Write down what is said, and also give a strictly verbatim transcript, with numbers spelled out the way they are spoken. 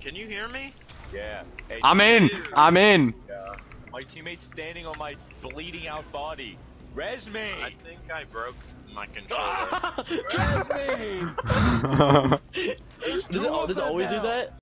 Can you hear me? Yeah. Hey, I'm in. I'm in. Yeah. My teammate's standing on my bleeding out body. Res me! I think I broke my controller. Res me! Does it, does it always do that?